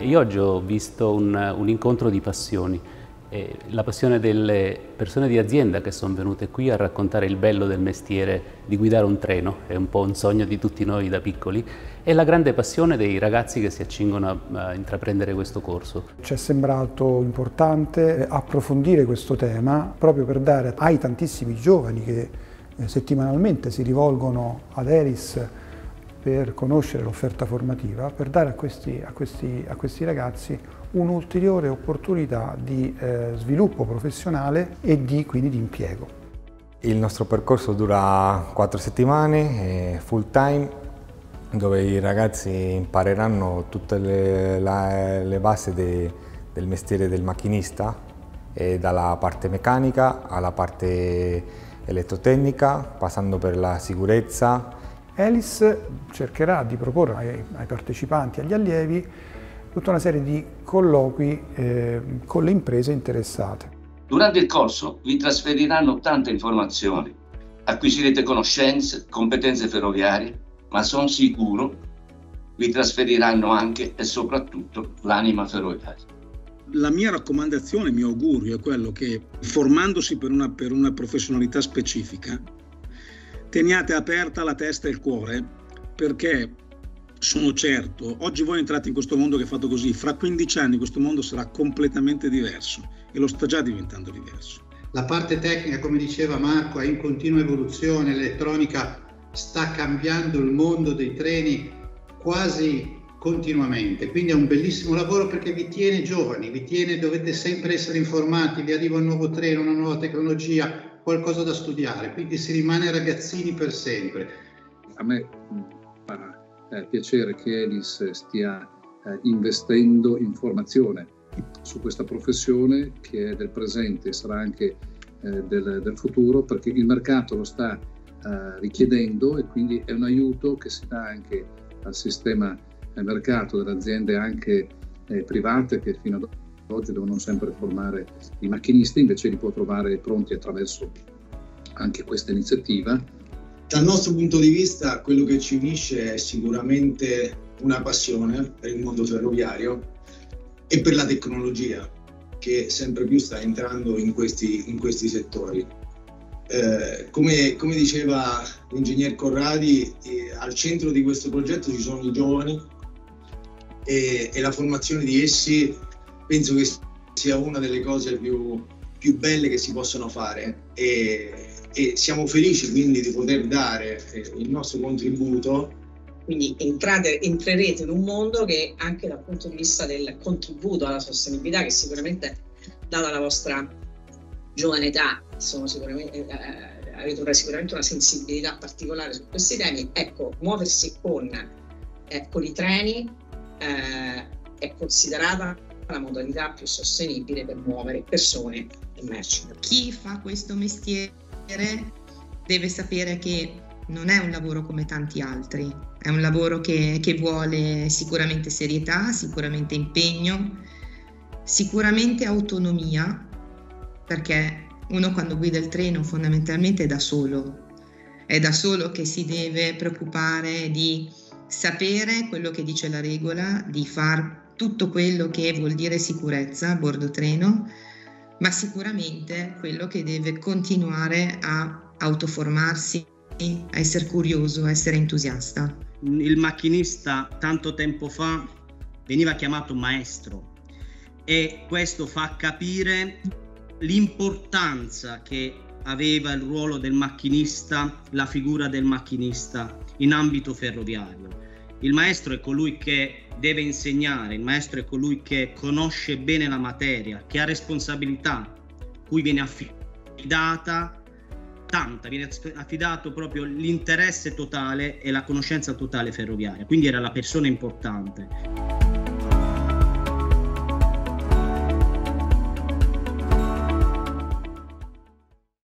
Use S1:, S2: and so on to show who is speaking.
S1: Io oggi ho visto un incontro di passioni, la passione delle persone di azienda che sono venute qui a raccontare il bello del mestiere di guidare un treno, è un po' un sogno di tutti noi da piccoli, e la grande passione dei ragazzi che si accingono a intraprendere questo corso.
S2: Ci è sembrato importante approfondire questo tema proprio per dare ai tantissimi giovani che settimanalmente si rivolgono ad Elis per conoscere l'offerta formativa, per dare a questi ragazzi un'ulteriore opportunità di sviluppo professionale e quindi di impiego.
S3: Il nostro percorso dura 4 settimane, full time, dove i ragazzi impareranno tutte le basi del mestiere del macchinista, dalla parte meccanica alla parte elettrotecnica, passando per la sicurezza.
S2: Elis cercherà di proporre ai partecipanti, agli allievi, tutta una serie di colloqui con le imprese interessate.
S4: Durante il corso vi trasferiranno tante informazioni, acquisirete conoscenze, competenze ferroviarie, ma sono sicuro vi trasferiranno anche e soprattutto l'anima ferroviaria.
S5: La mia raccomandazione, il mio augurio è quello che, formandosi per una professionalità specifica, teniate aperta la testa e il cuore, perché sono certo, oggi voi entrate in questo mondo che è fatto così, fra 15 anni questo mondo sarà completamente diverso e lo sta già diventando diverso.
S6: La parte tecnica, come diceva Marco, è in continua evoluzione, l'elettronica sta cambiando il mondo dei treni quasi continuamente, quindi è un bellissimo lavoro perché vi tiene giovani, dovete sempre essere informati, vi arriva un nuovo treno, una nuova tecnologia, qualcosa da studiare, quindi si rimane ragazzini per sempre.
S7: A me fa piacere che Elis stia investendo in formazione su questa professione che è del presente e sarà anche del futuro, perché il mercato lo sta richiedendo e quindi è un aiuto che si dà anche al sistema mercato delle aziende anche private che fino ad oggi devono sempre formare i macchinisti, invece li può trovare pronti attraverso anche questa iniziativa.
S8: Dal nostro punto di vista quello che ci unisce è sicuramente una passione per il mondo ferroviario e per la tecnologia che sempre più sta entrando in questi settori. Come diceva l'ingegner Corradi, al centro di questo progetto ci sono i giovani e la formazione di essi penso che sia una delle cose più belle che si possono fare e siamo felici quindi di poter dare il nostro contributo.
S9: Quindi entrerete in un mondo che anche dal punto di vista del contributo alla sostenibilità, che sicuramente data la vostra giovane età avete sicuramente una sensibilità particolare su questi temi, ecco, muoversi con i treni è considerata la modalità più sostenibile per muovere persone e merci.
S10: Chi fa questo mestiere deve sapere che non è un lavoro come tanti altri, è un lavoro che vuole sicuramente serietà, sicuramente impegno, sicuramente autonomia, perché uno quando guida il treno fondamentalmente è da solo che si deve preoccupare di sapere quello che dice la regola, di far tutto quello che vuol dire sicurezza a bordo treno, ma sicuramente quello che deve continuare a autoformarsi, a essere curioso, a essere entusiasta.
S11: Il macchinista tanto tempo fa veniva chiamato maestro e questo fa capire l'importanza che aveva il ruolo del macchinista, la figura del macchinista in ambito ferroviario. Il maestro è colui che deve insegnare, il maestro è colui che conosce bene la materia, che ha responsabilità, cui viene affidata viene affidato proprio l'interesse totale e la conoscenza totale ferroviaria, quindi era la persona importante.